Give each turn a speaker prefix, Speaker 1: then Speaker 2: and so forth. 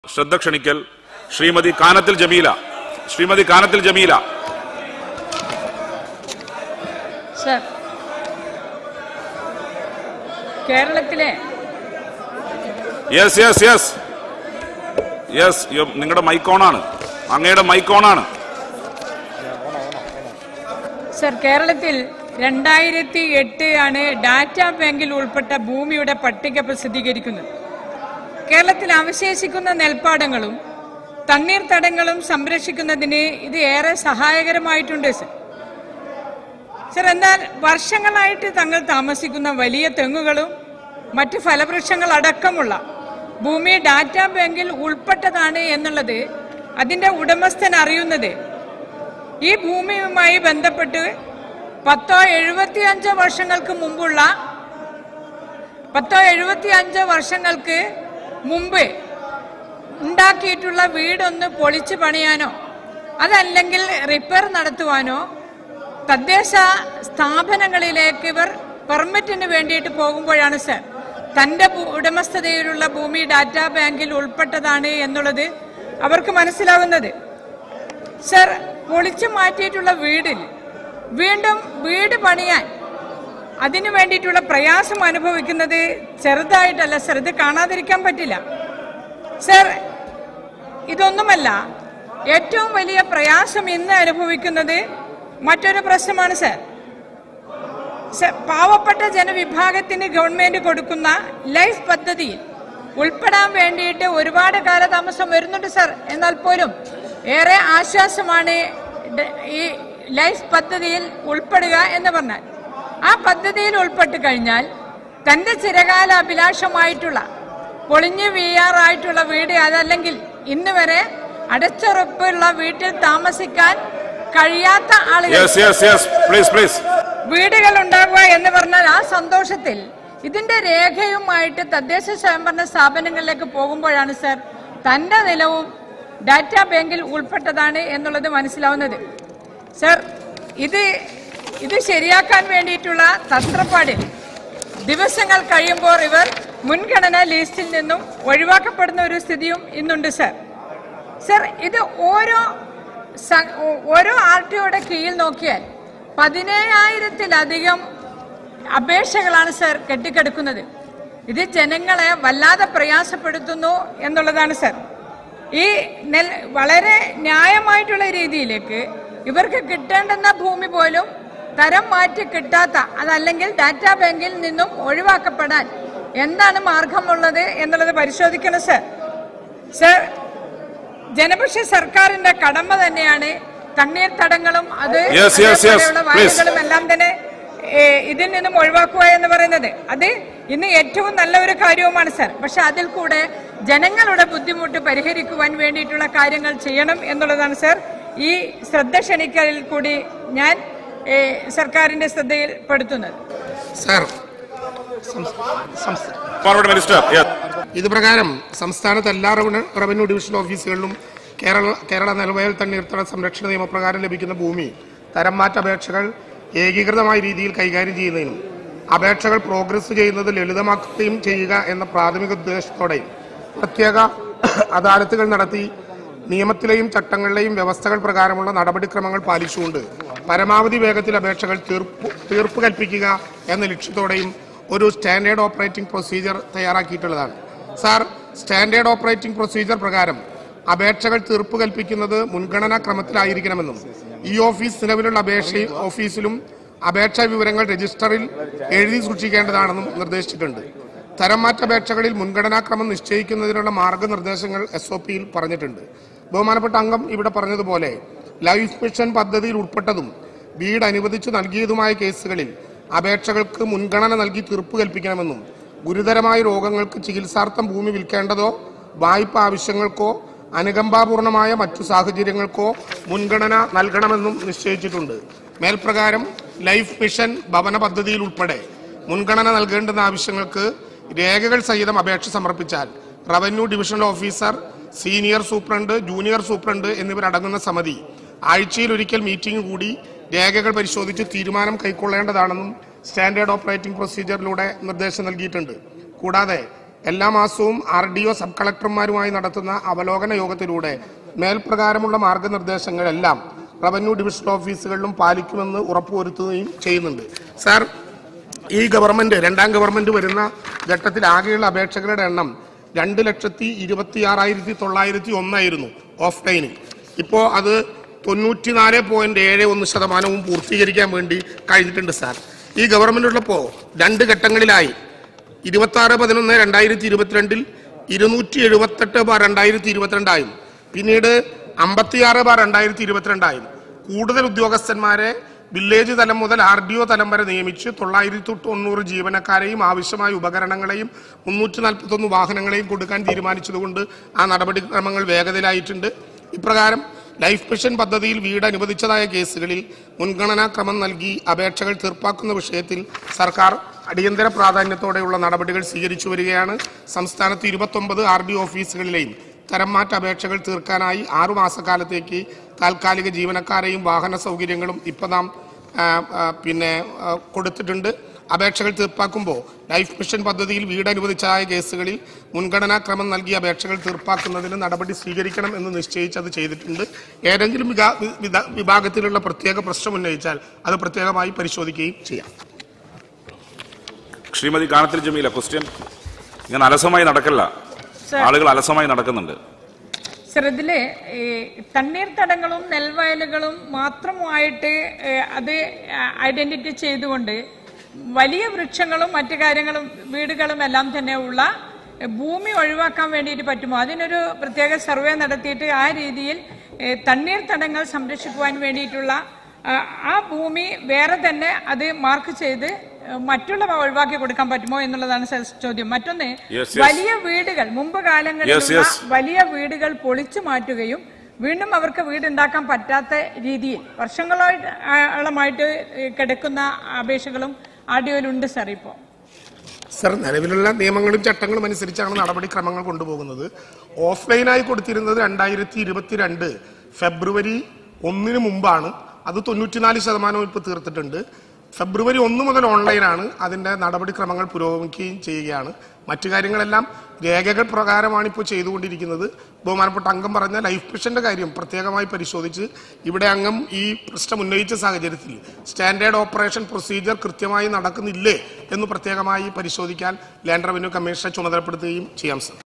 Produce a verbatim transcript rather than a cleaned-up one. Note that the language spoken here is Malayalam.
Speaker 1: ശ്രദ്ധ ക്ഷണിക്കൽ ശ്രീമതി കാനത്തിൽ ജമീല ശ്രീമതി കാനത്തിൽ ജമീല
Speaker 2: സർ, കേരളത്തിലെ
Speaker 1: യെസ് യെസ് യെസ് യെസ് നിങ്ങളുടെ മൈക്ക് ഓൺ ആണ്. അങ്ങയുടെ മൈക്ക് ഓൺ ആണ്.
Speaker 2: സർ, കേരളത്തിൽ രണ്ടായിരത്തി എട്ട് ആണ് ഡാറ്റാ ബാങ്കിൽ ഉൾപ്പെട്ട ഭൂമിയുടെ പട്ടിക പ്രസിദ്ധീകരിക്കുന്നത്. കേരളത്തിൽ അവശേഷിക്കുന്ന നെൽപ്പാടങ്ങളും തണ്ണീർത്തടങ്ങളും സംരക്ഷിക്കുന്നതിന് ഇത് ഏറെ സഹായകരമായിട്ടുണ്ട്. സർ സർ എന്നാൽ വർഷങ്ങളായിട്ട് തങ്ങൾ താമസിക്കുന്ന വലിയ തെങ്ങുകളും മറ്റ് ഫലവൃക്ഷങ്ങൾ അടക്കമുള്ള ഭൂമി ഡാറ്റാ ബാങ്കിൽ ഉൾപ്പെട്ടതാണ് എന്നുള്ളത് അതിന്റെ ഉടമസ്ഥൻ അറിയുന്നത് ഈ ഭൂമിയുമായി ബന്ധപ്പെട്ട് പത്തോ എഴുപത്തിയഞ്ചോ വർഷങ്ങൾക്ക് മുമ്പുള്ള പത്തോ എഴുപത്തിയഞ്ചോ വർഷങ്ങൾക്ക് മുമ്പ് ഉണ്ടാക്കിയിട്ടുള്ള വീടൊന്ന് പൊളിച്ചു പണിയാനോ അതല്ലെങ്കിൽ റിപ്പയർ നടത്തുവാനോ തദ്ദേശ സ്ഥാപനങ്ങളിലേക്ക് ഇവർ പെർമിറ്റിന് വേണ്ടിയിട്ട് പോകുമ്പോഴാണ് സർ തന്റെ ഉടമസ്ഥതയിലുള്ള ഭൂമി ഡാറ്റാ ബാങ്കിൽ ഉൾപ്പെട്ടതാണ് എന്നുള്ളത് അവർക്ക് മനസ്സിലാവുന്നത്. സർ, പൊളിച്ചു മാറ്റിയിട്ടുള്ള വീടിൽ വീണ്ടും വീട് പണിയാൻ അതിനു വേണ്ടിയിട്ടുള്ള പ്രയാസം അനുഭവിക്കുന്നത് ചെറുതായിട്ടല്ല സർ, ഇത് കാണാതിരിക്കാൻ പറ്റില്ല. സർ, ഇതൊന്നുമല്ല, ഏറ്റവും വലിയ പ്രയാസം ഇന്ന് അനുഭവിക്കുന്നത് മറ്റൊരു പ്രശ്നമാണ് സർ. പാവപ്പെട്ട ജനവിഭാഗത്തിന് ഗവൺമെന്റ് കൊടുക്കുന്ന ലൈഫ് പദ്ധതിയിൽ ഉൾപ്പെടാൻ വേണ്ടിയിട്ട് ഒരുപാട് കാലതാമസം വരുന്നുണ്ട് സർ. എന്നാൽ പോലും ഏറെ ആശ്വാസമാണ് ഈ ലൈഫ് പദ്ധതിയിൽ ഉൾപ്പെടുക എന്ന് പറഞ്ഞാൽ. ആ പദ്ധതിയിൽ ഉൾപ്പെട്ട് കഴിഞ്ഞാൽ തന്റെ ചിരകാല അഭിലാഷമായിട്ടുള്ള പൊളിഞ്ഞു വീഴാറായിട്ടുള്ള വീട് അതല്ലെങ്കിൽ ഇന്ന് വരെ അടച്ചുറപ്പുള്ള വീട്ടിൽ താമസിക്കാൻ കഴിയാത്ത ആളുകൾ വീടുകൾ ഉണ്ടാകുക എന്ന് പറഞ്ഞാൽ ആ സന്തോഷത്തിൽ ഇതിന്റെ രേഖയുമായിട്ട് തദ്ദേശ സ്വയംഭരണ സ്ഥാപനങ്ങളിലേക്ക് പോകുമ്പോഴാണ് സർ തന്റെ നിലവും ഡാറ്റാ ബാങ്കിൽ ഉൾപ്പെട്ടതാണ് എന്നുള്ളത് മനസ്സിലാവുന്നത്. സർ, ഇത് ഇത് ശരിയാക്കാൻ വേണ്ടിയിട്ടുള്ള തത്രപ്പാടിൽ ദിവസങ്ങൾ കഴിയുമ്പോൾ ഇവർ മുൻഗണനാ ലിസ്റ്റിൽ നിന്നും ഒഴിവാക്കപ്പെടുന്ന ഒരു സ്ഥിതിയും ഇന്നുണ്ട് സർ. സർ, ഇത് ഓരോ ഓരോ ആർ ടി ഒയുടെ കീഴിൽ നോക്കിയാൽ പതിനേഴായിരത്തിലധികം അപേക്ഷകളാണ് സർ കെട്ടിക്കിടക്കുന്നത്. ഇത് ജനങ്ങളെ വല്ലാതെ പ്രയാസപ്പെടുത്തുന്നു എന്നുള്ളതാണ് സർ. ഈ നെൽ വളരെ ന്യായമായിട്ടുള്ള രീതിയിലേക്ക് ഇവർക്ക് കിട്ടേണ്ടുന്ന ഭൂമി പോലും തരം മാറ്റി കിട്ടാത്ത അതല്ലെങ്കിൽ ഡാറ്റാ ബാങ്കിൽ നിന്നും ഒഴിവാക്കപ്പെടാൻ എന്താണ് മാർഗമുള്ളത് എന്നുള്ളത് പരിശോധിക്കണം സർ. സർ, ജനപക്ഷ സർക്കാരിന്റെ കടമ തന്നെയാണ് തണ്ണീർത്തടങ്ങളും അത് വയലുകളും എല്ലാം തന്നെ ഇതിൽ നിന്നും ഒഴിവാക്കുക എന്ന് പറയുന്നത്. അത് ഇന്ന് ഏറ്റവും നല്ല ഒരു കാര്യവുമാണ് സർ. പക്ഷെ അതിൽ കൂടെ ജനങ്ങളുടെ ബുദ്ധിമുട്ട് പരിഹരിക്കുവാൻ വേണ്ടിയിട്ടുള്ള കാര്യങ്ങൾ ചെയ്യണം എന്നുള്ളതാണ് സർ ഈ ശ്രദ്ധ ക്ഷണിക്കലിൽ കൂടി ഞാൻ സർക്കാരിന്റെ ശ്രദ്ധയിൽപ്പെടുത്തുന്നത്.
Speaker 3: സർ, ഇത് പ്രകാരം സംസ്ഥാനത്ത് എല്ലാ റവന്യൂ ഡിവിഷൻ ഓഫീസുകളിലും കേരള കേരള നെൽവയൽ തണ്ണീർത്തട സംരക്ഷണ നിയമപ്രകാരം ലഭിക്കുന്ന ഭൂമി തരം മാറ്റ അപേക്ഷകൾ ഏകീകൃതമായ രീതിയിൽ കൈകാര്യം ചെയ്യുന്നതിനും അപേക്ഷകൾ പ്രോഗ്രസ് ചെയ്യുന്നത് ലളിതമാക്കുകയും ചെയ്യുക എന്ന പ്രാഥമിക ഉദ്ദേശത്തോടെ പ്രത്യേക അദാലത്തുകൾ നടത്തി നിയമത്തിലെയും ചട്ടങ്ങളിലെയും വ്യവസ്ഥകൾ പ്രകാരമുള്ള നടപടിക്രമങ്ങൾ പാലിച്ചുകൊണ്ട് പരമാവധി വേഗത്തിൽ അപേക്ഷകൾ തീർപ്പ് തീർപ്പ് കൽപ്പിക്കുക എന്ന ലക്ഷ്യത്തോടെയും ഒരു സ്റ്റാൻഡേർഡ് ഓപ്പറേറ്റിംഗ് പ്രൊസീജിയർ തയ്യാറാക്കിയിട്ടുള്ളതാണ്. സാർ, സ്റ്റാൻഡേർഡ് ഓപ്പറേറ്റിംഗ് പ്രൊസീജിയർ പ്രകാരം അപേക്ഷകൾ തീർപ്പ് കൽപ്പിക്കുന്നത് മുൻഗണനാ ക്രമത്തിലായിരിക്കണമെന്നും ഈ ഓഫീസ് നിലവിലുള്ള അപേക്ഷ ഓഫീസിലും അപേക്ഷാ വിവരങ്ങൾ രജിസ്റ്ററിൽ എഴുതി സൂക്ഷിക്കേണ്ടതാണെന്നും നിർദ്ദേശിച്ചിട്ടുണ്ട്. തരംമാറ്റ അപേക്ഷകളിൽ മുൻഗണനാക്രമം നിശ്ചയിക്കുന്നതിനുള്ള മാർഗനിർദ്ദേശങ്ങൾ എസ് ഒ പിയിൽ പറഞ്ഞിട്ടുണ്ട്. ബഹുമാനപ്പെട്ട അംഗം ഇവിടെ പറഞ്ഞതുപോലെ ലൈഫ് മിഷൻ പദ്ധതിയിൽ ഉൾപ്പെട്ടതും വീട് അനുവദിച്ചു നൽകിയതുമായ കേസുകളിൽ അപേക്ഷകൾക്ക് മുൻഗണന നൽകി തീർപ്പ് കൽപ്പിക്കണമെന്നും ഗുരുതരമായ രോഗങ്ങൾക്ക് ചികിത്സാർത്ഥം ഭൂമി വിൽക്കേണ്ടതോ വായ്പ ആവശ്യങ്ങൾക്കോ അനുകമ്പാപൂർണമായ മറ്റു സാഹചര്യങ്ങൾക്കോ മുൻഗണന നൽകണമെന്നും നിശ്ചയിച്ചിട്ടുണ്ട്. മേൽപ്രകാരം ലൈഫ് മിഷൻ ഭവന പദ്ധതിയിൽ ഉൾപ്പെടെ മുൻഗണന നൽകേണ്ടുന്ന ആവശ്യങ്ങൾക്ക് രേഖകൾ സഹിതം അപേക്ഷ സമർപ്പിച്ചാൽ revenue divisional officer, senior superintendent, junior superintendent എന്നിവരടങ്ങുന്ന സമിതി ആഴ്ചയിൽ ഒരിക്കൽ മീറ്റിംഗ് കൂടി രേഖകൾ പരിശോധിച്ച് തീരുമാനം കൈക്കൊള്ളേണ്ടതാണെന്നും സ്റ്റാൻഡേർഡ് ഓപ്പറേറ്റിംഗ് പ്രൊസീജിയറിലൂടെ നിർദ്ദേശം നൽകിയിട്ടുണ്ട്. കൂടാതെ എല്ലാ മാസവും ആർ ഡി ഒ സബ് കളക്ടർമാരുമായി നടത്തുന്ന അവലോകന യോഗത്തിലൂടെ മേൽപ്രകാരമുള്ള മാർഗനിർദ്ദേശങ്ങളെല്ലാം റവന്യൂ ഡിവിഷൻ ഓഫീസുകളിലും പാലിക്കുമെന്ന് ഉറപ്പുവരുത്തുകയും ചെയ്യുന്നുണ്ട്. സാർ, ഈ ഗവൺമെന്റ് രണ്ടാം ഗവൺമെന്റ് വരുന്ന ഘട്ടത്തിൽ ആകെയുള്ള അപേക്ഷകരുടെ എണ്ണം രണ്ട് ലക്ഷത്തി ഇരുപത്തി ആറായിരത്തി തൊള്ളായിരത്തി ഒന്നായിരുന്നു ഓഫ് ലൈനിൽ. ഇപ്പോൾ അത് തൊണ്ണൂറ്റിനാല് പോയിന്റ് ഏഴ് ഒന്ന് ശതമാനവും പൂർത്തീകരിക്കാൻ വേണ്ടി കഴിഞ്ഞിട്ടുണ്ട്. സാർ, ഈ ഗവൺമെന്റ് ഉള്ളപ്പോൾ രണ്ട് ഘട്ടങ്ങളിലായി ഇരുപത്തി ആറ് പതിനൊന്ന് രണ്ടായിരത്തി ഇരുപത്തിരണ്ടിൽ ഇരുന്നൂറ്റി എഴുപത്തെട്ട് ബാർ രണ്ടായിരത്തി ഇരുപത്തിരണ്ടായും പിന്നീട് അമ്പത്തിയാറ് ബാർ രണ്ടായിരത്തി ഇരുപത്തിരണ്ടായും കൂടുതൽ ഉദ്യോഗസ്ഥന്മാരെ വില്ലേജ് തലം മുതൽ ആർ ഡി ഒ തലം വരെ നിയമിച്ച് തൊള്ളായിരത്തി തൊണ്ണൂറ് ജീവനക്കാരെയും ആവശ്യമായ ഉപകരണങ്ങളെയും മുന്നൂറ്റി നാൽപ്പത്തി ഒന്ന് വാഹനങ്ങളെയും കൊടുക്കാൻ തീരുമാനിച്ചതുകൊണ്ട് ആ നടപടിക്രമങ്ങൾ വേഗതയിലായിട്ടുണ്ട്. ഇപ്രകാരം ലൈഫ് മിഷൻ പദ്ധതിയിൽ വീട് അനുവദിച്ചതായ കേസുകളിൽ മുൻഗണനാക്രമം നൽകി അപേക്ഷകൾ തീർപ്പാക്കുന്ന വിഷയത്തിൽ സർക്കാർ അടിയന്തര പ്രാധാന്യത്തോടെയുള്ള നടപടികൾ സ്വീകരിച്ചു വരികയാണ്. സംസ്ഥാനത്ത് ഇരുപത്തൊമ്പത് ആർ ഡി ഓഫീസുകളിലെയും തരം മാറ്റ അപേക്ഷകൾ തീർക്കാനായി ആറു മാസക്കാലത്തേക്ക് താൽക്കാലിക ജീവനക്കാരെയും വാഹന സൗകര്യങ്ങളും ഇപ്പം നാം പിന്നെ കൊടുത്തിട്ടുണ്ട്. അപേക്ഷകൾ തീർപ്പാക്കുമ്പോൾ ലൈഫ് മിഷൻ പദ്ധതിയിൽ വീട് അനുവദിച്ചതായ കേസുകളിൽ മുൻഗണനാക്രമം നൽകി അപേക്ഷകൾ തീർപ്പാക്കുന്നതിന് നടപടി സ്വീകരിക്കണം എന്ന് നിശ്ചയിച്ച് അത് ചെയ്തിട്ടുണ്ട്. ഏതെങ്കിലും വിഭാഗത്തിലുള്ള പ്രത്യേക പ്രശ്നം ഉന്നയിച്ചാൽ അത് പ്രത്യേകമായി പരിശോധിക്കുകയും ചെയ്യാം.
Speaker 1: ശ്രീമതി കാനത്തിൽ ജമീല, ക്വസ്റ്റ്യൻ. ഇങ്ങനെ അലസമായി നടക്കല്ല, ആളുകൾ അലസമായി നടക്കുന്നുണ്ട്.
Speaker 2: സർ, ഇതില് തണ്ണീർത്തടങ്ങളും നെൽവയലുകളും മാത്രമായിട്ട് അത് ഐഡന്റിറ്റി ചെയ്തുകൊണ്ട് വലിയ വൃക്ഷങ്ങളും മറ്റു കാര്യങ്ങളും വീടുകളും എല്ലാം തന്നെ ഉള്ള ഭൂമി ഒഴിവാക്കാൻ വേണ്ടിയിട്ട് പറ്റുമോ? അതിനൊരു പ്രത്യേക സർവേ നടത്തിയിട്ട് ആ രീതിയിൽ തണ്ണീർത്തടങ്ങൾ സംരക്ഷിക്കുവാൻ വേണ്ടിയിട്ടുള്ള ആ ഭൂമി വേറെ തന്നെ അത് മാർക്ക് ചെയ്ത് മറ്റുള്ളവ ഒഴിവാക്കി കൊടുക്കാൻ പറ്റുമോ എന്നുള്ളതാണ് ചോദ്യം. മറ്റൊന്ന്, വലിയ വീടുകൾ മുമ്പ് കാലങ്ങളിലുള്ള വലിയ വീടുകൾ പൊളിച്ചു മാറ്റുകയും വീണ്ടും അവർക്ക് വീടുണ്ടാക്കാൻ പറ്റാത്ത രീതിയിൽ വർഷങ്ങളായിട്ട് കിടക്കുന്ന അപേക്ഷകളും ആഡിയോയിലുണ്ട്. സാർ, ഇപ്പോൾ
Speaker 3: സർ നിലവിലുള്ള നിയമങ്ങളും ചട്ടങ്ങളും അനുസരിച്ചാണ് നടപടിക്രമങ്ങൾ കൊണ്ടുപോകുന്നത്. ഓഫ്ലൈനായി കൊടുത്തിരുന്നത് രണ്ടായിരത്തി ഇരുപത്തിരണ്ട് ഫെബ്രുവരി ഒന്നിന് മുമ്പാണ്. അത് തൊണ്ണൂറ്റിനാല് ശതമാനം ഇപ്പോൾ തീർത്തിട്ടുണ്ട്. ഫെബ്രുവരി ഒന്ന് മുതൽ ഓൺലൈനാണ്. അതിൻ്റെ നടപടിക്രമങ്ങൾ പുരോഗമിക്കുകയും ചെയ്യുകയാണ്. മറ്റു കാര്യങ്ങളെല്ലാം രേഖകൾ പ്രകാരമാണ് ഇപ്പോൾ ചെയ്തുകൊണ്ടിരിക്കുന്നത്. ബഹുമാനപ്പെട്ട അംഗം പറഞ്ഞ ലൈഫ് മിഷന്റെ കാര്യം പ്രത്യേകമായി പരിശോധിച്ച് ഇവിടെ അംഗം ഈ പ്രശ്നം ഉന്നയിച്ച സാഹചര്യത്തിൽ സ്റ്റാൻഡേർഡ് ഓപ്പറേഷൻ പ്രൊസീജിയർ കൃത്യമായി നടക്കുന്നില്ലേ എന്ന് പ്രത്യേകമായി പരിശോധിക്കാൻ ലാൻഡ് റവന്യൂ കമ്മീഷനെ ചുമതലപ്പെടുത്തുകയും ചെയ്യാം. സർ.